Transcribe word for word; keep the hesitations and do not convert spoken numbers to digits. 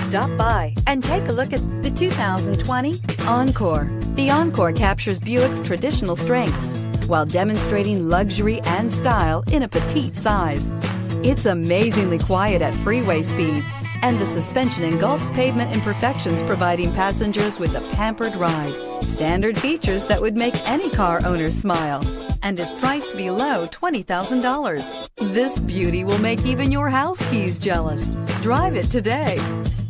Stop by and take a look at the two thousand twenty Encore. The Encore captures Buick's traditional strengths while demonstrating luxury and style in a petite size. It's amazingly quiet at freeway speeds, and the suspension engulfs pavement imperfections, providing passengers with a pampered ride. Standard features that would make any car owner smile, and is priced below twenty thousand dollars. This beauty will make even your house keys jealous. Drive it today.